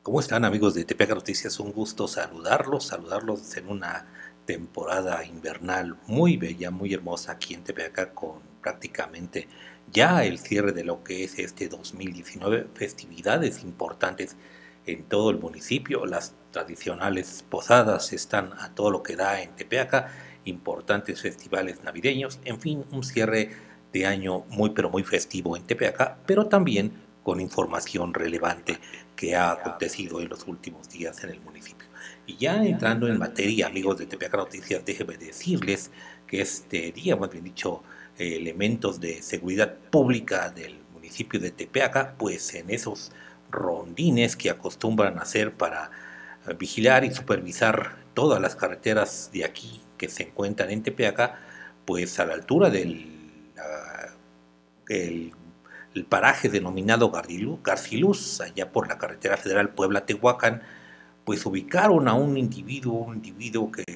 ¿Cómo están, amigos de Tepeaca Noticias? Un gusto saludarlos en una temporada invernal muy bella, muy hermosa aquí en Tepeaca, con prácticamente ya el cierre de lo que es este 2019, festividades importantes en todo el municipio. Las tradicionales posadas están a todo lo que da en Tepeaca, importantes festivales navideños, en fin, un cierre de año muy pero muy festivo en Tepeaca, pero también con información relevante que ha acontecido en los últimos días en el municipio. Y ya entrando en materia, amigos de Tepeaca Noticias, déjenme decirles que este día, más bien dicho, elementos de seguridad pública del municipio de Tepeaca, pues en esos rondines que acostumbran hacer para vigilar y supervisar todas las carreteras de aquí que se encuentran en Tepeaca, pues a la altura del el el paraje denominado Garciluz, allá por la carretera federal Puebla-Tehuacán, pues ubicaron a un individuo que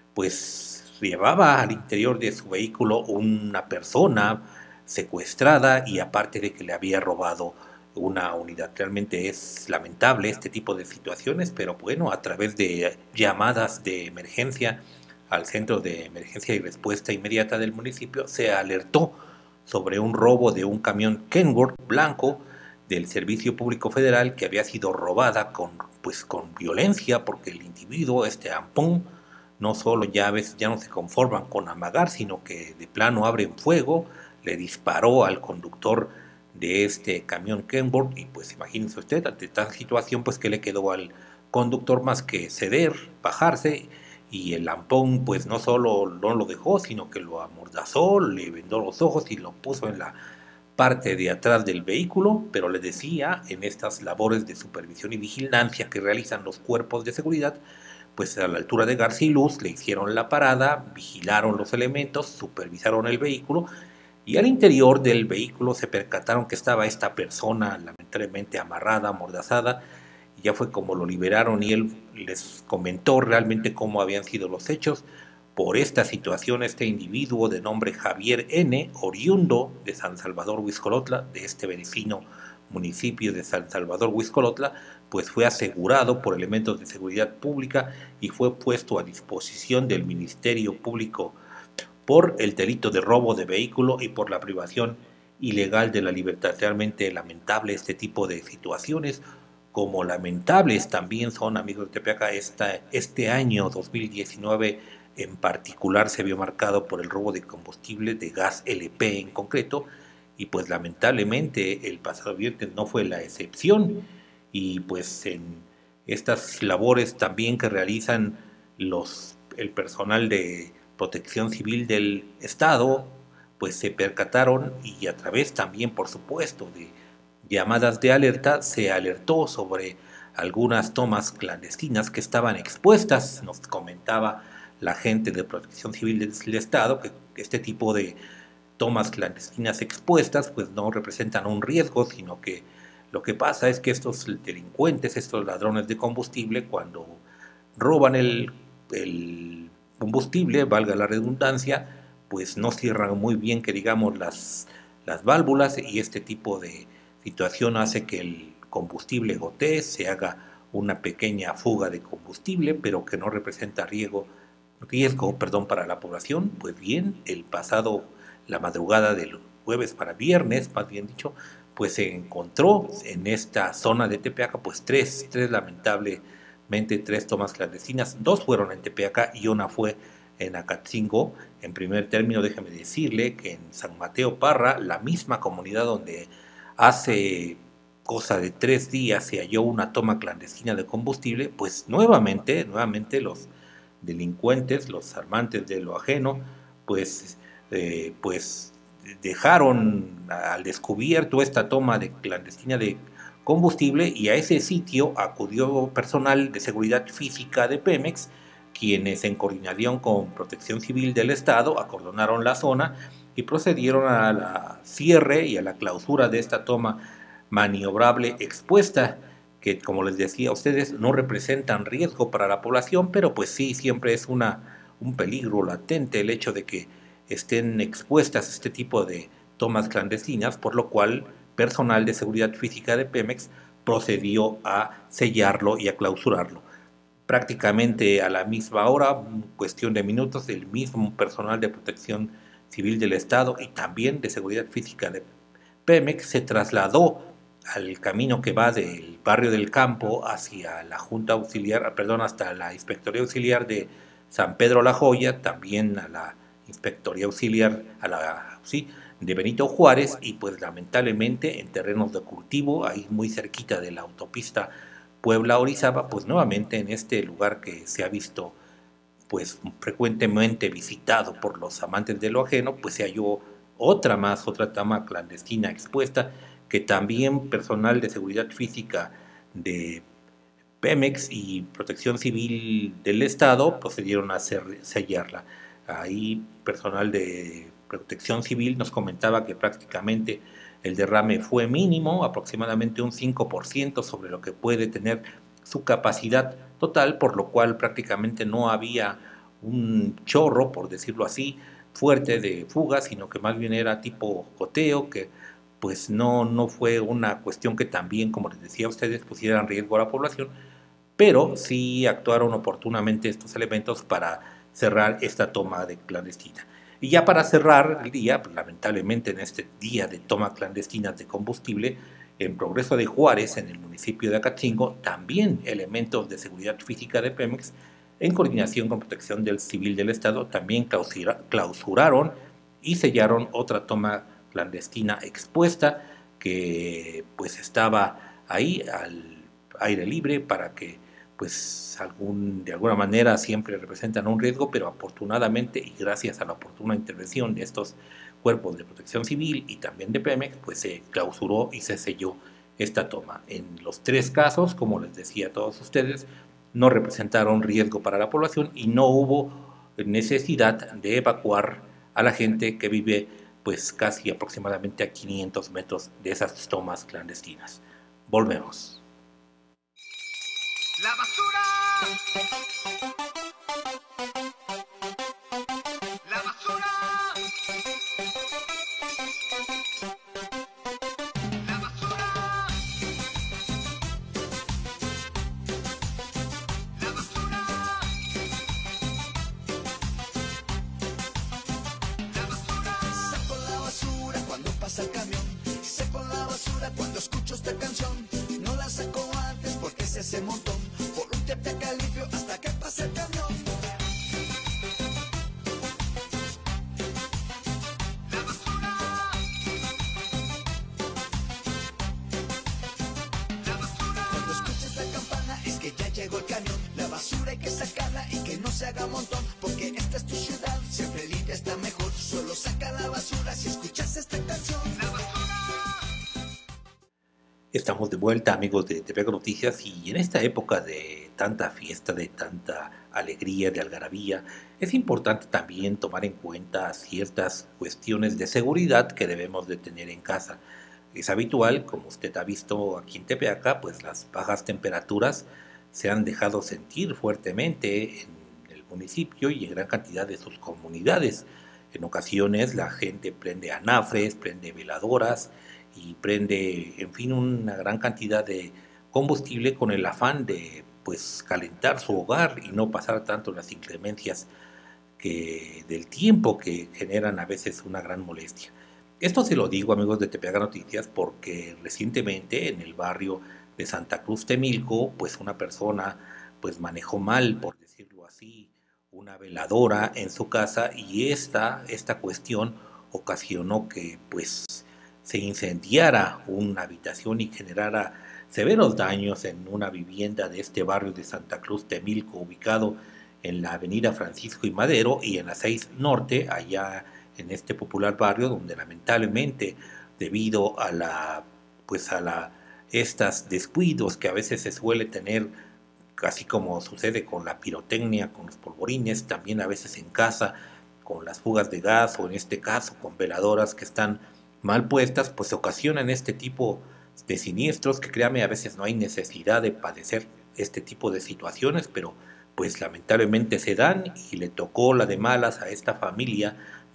pues llevaba al interior de su vehículo una persona secuestrada y aparte de que le había robado una unidad. Realmente es lamentable este tipo de situaciones, pero bueno, a través de llamadas de emergencia al Centro de Emergencia y Respuesta Inmediata del municipio se alertó sobre un robo de un camión Kenworth blanco del Servicio Público Federal que había sido robada con violencia porque el individuo, este Ampón, no solo ya a veces ya no se conforman con amagar, sino que de plano abren fuego, le disparó al conductor de este camión Kenworth y pues imagínense usted, ante tal situación pues que le quedó al conductor más que ceder, bajarse y el lampón pues no solo no lo dejó, sino que lo amordazó, le vendó los ojos y lo puso en la parte de atrás del vehículo, pero le decía, en estas labores de supervisión y vigilancia que realizan los cuerpos de seguridad, pues a la altura de Garciluz le hicieron la parada, vigilaron los elementos, supervisaron el vehículo y al interior del vehículo se percataron que estaba esta persona lamentablemente amarrada, amordazada, y ya fue como lo liberaron y él les comentó realmente cómo habían sido los hechos. Por esta situación, este individuo de nombre Javier N., oriundo de San Salvador, Huixcolotla, de este vecino municipio de San Salvador, Huixcolotla, pues fue asegurado por elementos de seguridad pública y fue puesto a disposición del Ministerio Público por el delito de robo de vehículo y por la privación ilegal de la libertad. Realmente lamentable este tipo de situaciones, como lamentables también son, amigos de Tepeaca, este año 2019 en particular se vio marcado por el robo de combustible de gas LP en concreto, y pues lamentablemente el pasado viernes no fue la excepción, y pues en estas labores también que realizan el personal de protección civil del Estado, pues se percataron y a través también, por supuesto, de llamadas de alerta, se alertó sobre algunas tomas clandestinas que estaban expuestas. Nos comentaba la gente de protección civil del Estado que este tipo de tomas clandestinas expuestas pues no representan un riesgo, sino que lo que pasa es que estos delincuentes, estos ladrones de combustible, cuando roban el combustible, valga la redundancia, pues no cierran muy bien, que digamos, las válvulas, y este tipo de situación hace que el combustible gotee, se haga una pequeña fuga de combustible, pero que no representa riesgo, para la población. Pues bien, la madrugada del jueves para viernes, más bien dicho, pues se encontró en esta zona de Tepeaca, pues tres lamentablemente tres tomas clandestinas. Dos fueron en Tepeaca y una fue en Acatzingo. En primer término, déjeme decirle que en San Mateo Parra, la misma comunidad donde hace cosa de 3 días se halló una toma clandestina de combustible, pues nuevamente los delincuentes, los armantes de lo ajeno, pues dejaron al descubierto esta toma clandestina de combustible, y a ese sitio acudió personal de seguridad física de Pemex, quienes en coordinación con Protección Civil del Estado acordonaron la zona y procedieron a la cierre y a la clausura de esta toma maniobrable expuesta, que como les decía a ustedes no representan riesgo para la población, pero pues sí, siempre es un peligro latente el hecho de que estén expuestas este tipo de tomas clandestinas, por lo cual personal de seguridad física de Pemex procedió a sellarlo y a clausurarlo. Prácticamente a la misma hora, cuestión de minutos, el mismo personal de protección civil del Estado y también de seguridad física de Pemex se trasladó al camino que va del barrio del Campo hacia la Junta Auxiliar, perdón, hasta la Inspectoría Auxiliar de San Pedro La Joya, también a la Inspectoría Auxiliar, sí, de Benito Juárez, y pues lamentablemente en terrenos de cultivo, ahí muy cerquita de la autopista Puebla-Orizaba, pues nuevamente en este lugar que se ha visto pues frecuentemente visitado por los amantes de lo ajeno, pues se halló otra toma clandestina expuesta, que también personal de seguridad física de Pemex y Protección Civil del Estado procedieron a sellarla. Ahí personal de Protección Civil nos comentaba que prácticamente el derrame fue mínimo, aproximadamente un 5% sobre lo que puede tener su capacidad total, por lo cual prácticamente no había un chorro, por decirlo así, fuerte de fuga, sino que más bien era tipo goteo, que pues no fue una cuestión que también, como les decía a ustedes, pusiera en riesgo a la población, pero sí actuaron oportunamente estos elementos para cerrar esta toma de clandestina. Y ya para cerrar el día, pues, lamentablemente en este día de toma clandestina de combustible, en Progreso de Juárez, en el municipio de Acatzingo, también elementos de seguridad física de Pemex, en coordinación con Protección del Civil del Estado, también clausuraron y sellaron otra toma clandestina expuesta que pues estaba ahí al aire libre para que pues de alguna manera siempre representan un riesgo, pero afortunadamente y gracias a la oportuna intervención de estos cuerpos de protección civil y también de Pemex, pues se clausuró y se selló esta toma. En los tres casos, como les decía a todos ustedes, no representaron riesgo para la población y no hubo necesidad de evacuar a la gente que vive pues casi aproximadamente a 500 metros de esas tomas clandestinas. Volvemos. La basura. La basura. La basura. La basura. La basura. Saco la basura cuando pasa el camión. Saco la basura cuando escucho esta canción. No la saco antes porque se hace montón. Por un tiempo acá limpio hasta que pase el camión. La basura. La basura. Cuando escuches la campana es que ya llegó el camión. La basura hay que sacarla y que no se haga montón. Porque esta es tu ciudad, siempre limpia está mejor. Solo saca la basura si escuchas esta canción. La basura. Estamos de vuelta, amigos de TV Noticias, y en esta época de tanta fiesta, de tanta alegría, de algarabía, es importante también tomar en cuenta ciertas cuestiones de seguridad que debemos de tener en casa. Es habitual, como usted ha visto aquí en Tepeaca, pues las bajas temperaturas se han dejado sentir fuertemente en el municipio y en gran cantidad de sus comunidades. En ocasiones la gente prende anafres, prende veladoras y prende, en fin, una gran cantidad de combustible con el afán de pues calentar su hogar y no pasar tanto las inclemencias del tiempo que generan a veces una gran molestia. Esto se lo digo, amigos de Tepeaca Noticias, porque recientemente en el barrio de Santa Cruz Temilco, pues una persona pues manejó mal, por decirlo así, una veladora en su casa, y esta cuestión ocasionó que pues se incendiara una habitación y generara severos daños en una vivienda de este barrio de Santa Cruz Temilco, ubicado en la avenida Francisco y Madero y en la 6 Norte, allá en este popular barrio, donde lamentablemente debido a estos descuidos que a veces se suele tener, así como sucede con la pirotecnia, con los polvorines, también a veces en casa, con las fugas de gas o en este caso con veladoras que están mal puestas, pues se ocasionan este tipo de siniestros que, créame, a veces no hay necesidad de padecer este tipo de situaciones, pero pues lamentablemente se dan y le tocó la de malas a esta familia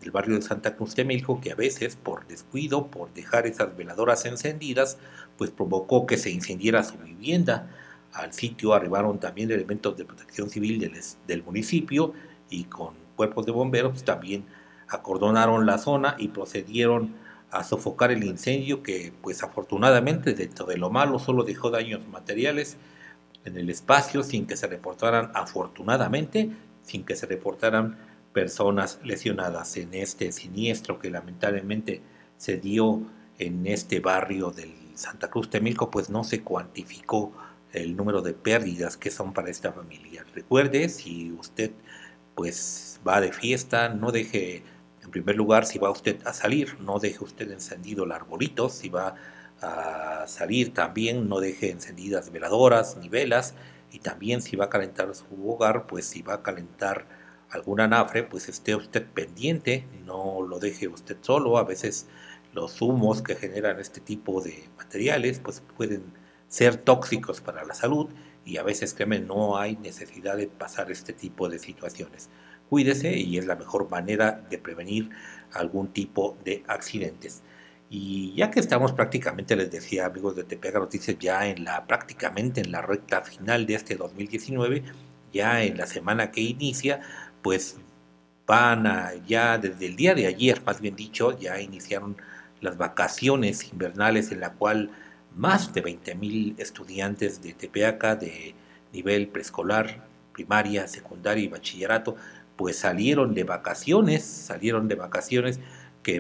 del barrio de Santa Cruz Temilco, que a veces por descuido, por dejar esas veladoras encendidas, pues provocó que se incendiara su vivienda. Al sitio arribaron también elementos de protección civil del municipio y con cuerpos de bomberos pues, también acordonaron la zona y procedieron a sofocar el incendio que pues afortunadamente dentro de lo malo solo dejó daños materiales en el espacio sin que se reportaran, afortunadamente, sin que se reportaran personas lesionadas en este siniestro que lamentablemente se dio en este barrio del Santa Cruz Temilco, pues no se cuantificó el número de pérdidas que son para esta familia. Recuerde, si usted pues va de fiesta, no deje, en primer lugar, si va usted a salir, no deje usted encendido el arbolito, si va a salir también, no deje encendidas veladoras ni velas, y también si va a calentar su hogar, pues si va a calentar algún anafre, pues esté usted pendiente, no lo deje usted solo. A veces los humos que generan este tipo de materiales pues pueden ser tóxicos para la salud y a veces, créeme, no hay necesidad de pasar este tipo de situaciones. Cuídese y es la mejor manera de prevenir algún tipo de accidentes. Y ya que estamos prácticamente, les decía, amigos de Tepeaca Noticias, ya prácticamente en la recta final de este 2019, ya en la semana que inicia, pues ya desde el día de ayer, más bien dicho, ya iniciaron las vacaciones invernales en la cual más de 20,000 estudiantes de Tepeaca de nivel preescolar, primaria, secundaria y bachillerato, pues salieron de vacaciones, que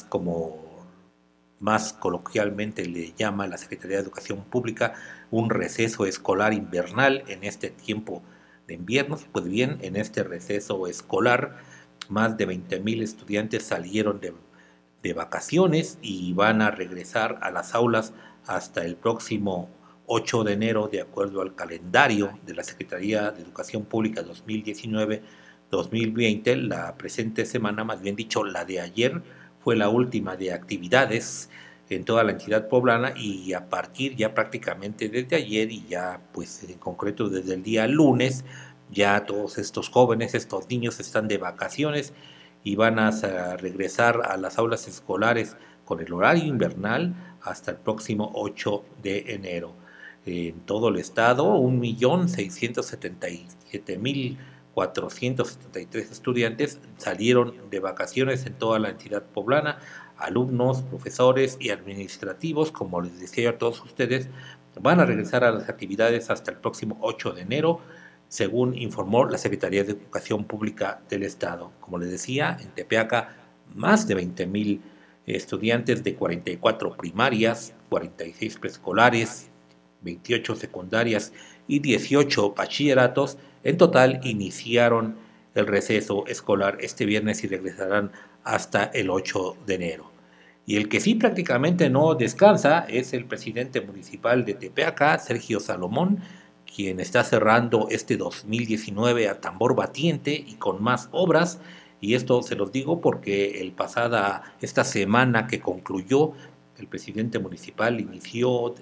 más coloquialmente le llama la Secretaría de Educación Pública un receso escolar invernal en este tiempo de invierno. Pues bien, en este receso escolar, más de 20,000 estudiantes salieron de vacaciones y van a regresar a las aulas hasta el próximo 8 de enero, de acuerdo al calendario de la Secretaría de Educación Pública 2019-2020. La presente semana, más bien dicho, la de ayer, fue la última de actividades en toda la entidad poblana y a partir ya prácticamente desde ayer y ya pues en concreto desde el día lunes, ya todos estos jóvenes, estos niños están de vacaciones y van a regresar a las aulas escolares con el horario invernal hasta el próximo 8 de enero. En todo el estado, 1,677,473 estudiantes salieron de vacaciones en toda la entidad poblana. Alumnos, profesores y administrativos, como les decía a todos ustedes, van a regresar a las actividades hasta el próximo 8 de enero, según informó la Secretaría de Educación Pública del Estado. Como les decía, en Tepeaca, más de 20,000 estudiantes de 44 primarias, 46 preescolares, 28 secundarias y 18 bachilleratos, en total iniciaron el receso escolar este viernes y regresarán hasta el 8 de enero. Y el que sí prácticamente no descansa es el presidente municipal de Tepeaca, Sergio Salomón, quien está cerrando este 2019 a tambor batiente y con más obras. Y esto se los digo porque esta semana que concluyó, el presidente municipal inició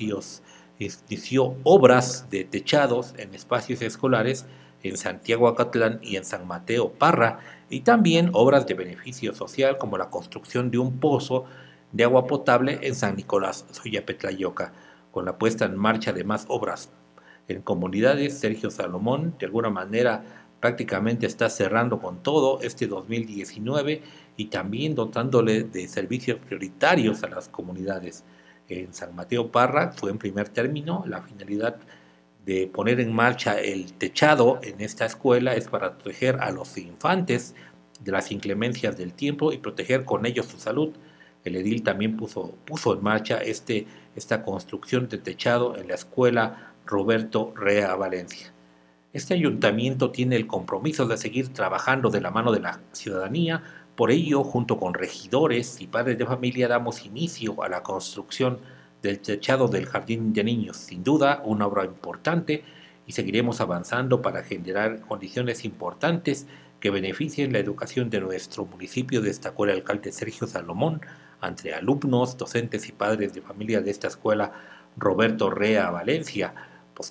obras de techados en espacios escolares en Santiago Acatlán y en San Mateo Parra, y también obras de beneficio social como la construcción de un pozo de agua potable en San Nicolás Soyapetlayoca. Con la puesta en marcha de más obras en comunidades, Sergio Salomón de alguna manera prácticamente está cerrando con todo este 2019 y también dotándole de servicios prioritarios a las comunidades. En San Mateo Parra fue en primer término la finalidad de poner en marcha el techado en esta escuela es para proteger a los infantes de las inclemencias del tiempo y proteger con ellos su salud. El edil también puso en marcha esta construcción de techado en la escuela Roberto Rea Valencia. Este ayuntamiento tiene el compromiso de seguir trabajando de la mano de la ciudadanía. Por ello, junto con regidores y padres de familia, damos inicio a la construcción del techado del Jardín de Niños. Sin duda, una obra importante, y seguiremos avanzando para generar condiciones importantes que beneficien la educación de nuestro municipio, destacó el alcalde Sergio Salomón ante alumnos, docentes y padres de familia de esta escuela Roberto Rea Valencia.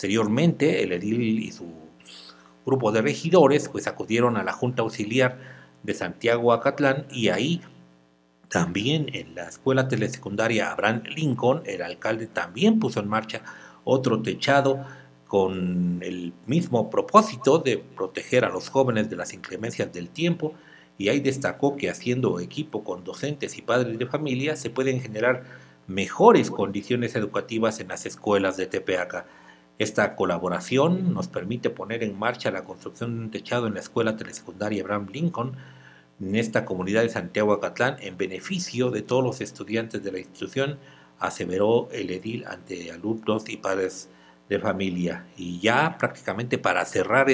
Posteriormente, el edil y su grupo de regidores pues acudieron a la Junta Auxiliar de Santiago Acatlán, y ahí también en la escuela telesecundaria Abraham Lincoln, el alcalde también puso en marcha otro techado con el mismo propósito de proteger a los jóvenes de las inclemencias del tiempo, y ahí destacó que haciendo equipo con docentes y padres de familia se pueden generar mejores condiciones educativas en las escuelas de Tepeaca. Esta colaboración nos permite poner en marcha la construcción de un techado en la escuela telesecundaria Abraham Lincoln, en esta comunidad de Santiago Acatlán, en beneficio de todos los estudiantes de la institución, aseveró el edil ante alumnos y padres de familia. Y ya prácticamente para cerrar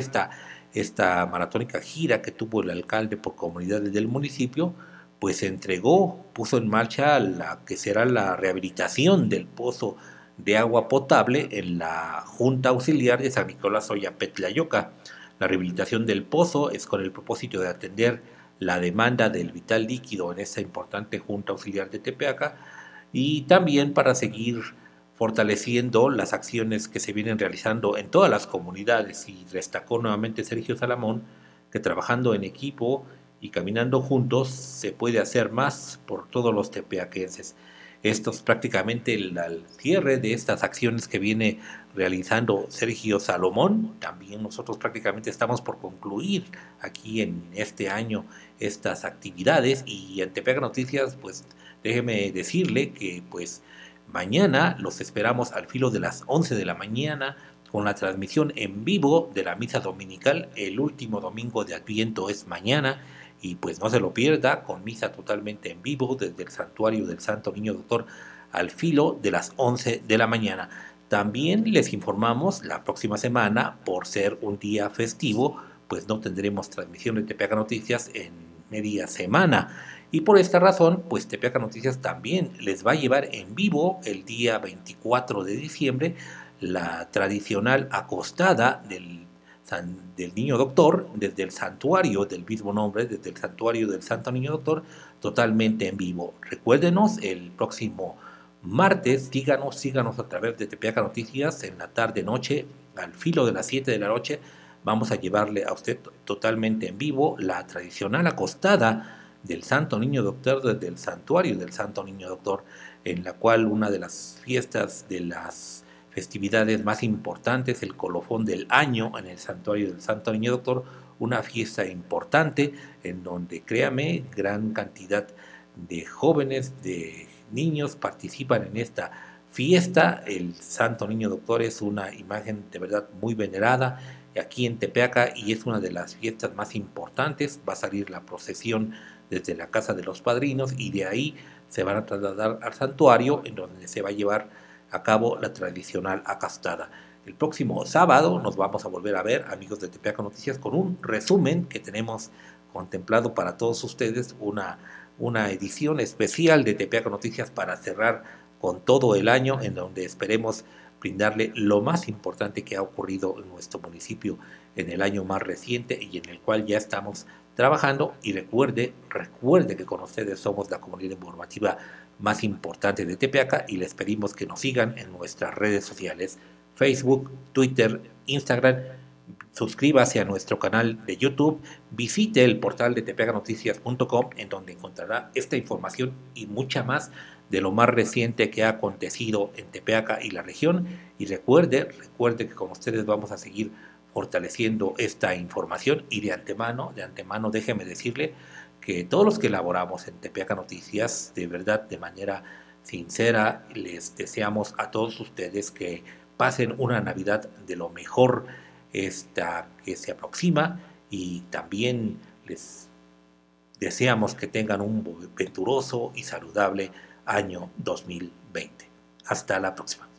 esta maratónica gira que tuvo el alcalde por comunidades del municipio, pues se entregó, puso en marcha la que será la rehabilitación del pozo de agua potable en la Junta Auxiliar de San Nicolás Oyapetlayoca. La rehabilitación del pozo es con el propósito de atender la demanda del vital líquido en esta importante Junta Auxiliar de Tepeaca, y también para seguir fortaleciendo las acciones que se vienen realizando en todas las comunidades. Y destacó nuevamente Sergio Salamón que trabajando en equipo y caminando juntos se puede hacer más por todos los tepeaquenses. Esto es prácticamente el cierre de estas acciones que viene realizando Sergio Salomón. También nosotros prácticamente estamos por concluir aquí en este año estas actividades, y en Tepeaca Noticias, pues déjeme decirle que pues mañana los esperamos al filo de las 11 de la mañana con la transmisión en vivo de la misa dominical. El último domingo de Adviento es mañana, y pues no se lo pierda, con misa totalmente en vivo desde el santuario del Santo Niño Doctor al filo de las 11 de la mañana. También les informamos, la próxima semana, por ser un día festivo, pues no tendremos transmisión de Tepeaca Noticias en media semana. Y por esta razón, pues Tepeaca Noticias también les va a llevar en vivo el día 24 de diciembre la tradicional acostada del Niño Doctor, desde el santuario del mismo nombre, desde el santuario del Santo Niño Doctor, totalmente en vivo. Recuérdenos, el próximo martes, síganos a través de Tepeaca Noticias en la tarde-noche, al filo de las 7 de la noche, vamos a llevarle a usted totalmente en vivo la tradicional acostada del Santo Niño Doctor desde el santuario del Santo Niño Doctor, en la cual una de las fiestas de las festividades más importantes, el colofón del año en el santuario del Santo Niño Doctor, una fiesta importante en donde, créame, gran cantidad de jóvenes, de niños participan en esta fiesta. El Santo Niño Doctor es una imagen de verdad muy venerada aquí en Tepeaca y es una de las fiestas más importantes. Va a salir la procesión desde la casa de los padrinos y de ahí se van a trasladar al santuario, en donde se va a llevar a cabo la tradicional acostada. El próximo sábado nos vamos a volver a ver, amigos de Tepeaca Noticias, con un resumen que tenemos contemplado para todos ustedes, una edición especial de Tepeaca Noticias para cerrar con todo el año, en donde esperemos brindarle lo más importante que ha ocurrido en nuestro municipio en el año más reciente y en el cual ya estamos trabajando. Y recuerde que con ustedes somos la comunidad informativa más importante de Tepeaca, y les pedimos que nos sigan en nuestras redes sociales, Facebook, Twitter, Instagram. Suscríbase a nuestro canal de YouTube, visite el portal de tepeacanoticias.com, en donde encontrará esta información y mucha más de lo más reciente que ha acontecido en Tepeaca y la región. Y recuerde que con ustedes vamos a seguir fortaleciendo esta información, y de antemano déjeme decirle que todos los que elaboramos en Tepeaca Noticias, de verdad, de manera sincera, les deseamos a todos ustedes que pasen una Navidad de lo mejor esta que se aproxima, y también les deseamos que tengan un venturoso y saludable año 2020. Hasta la próxima.